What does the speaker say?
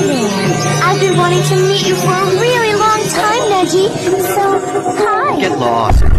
there. I've been wanting to meet you for a really long time, Neji. So, hi. Get lost.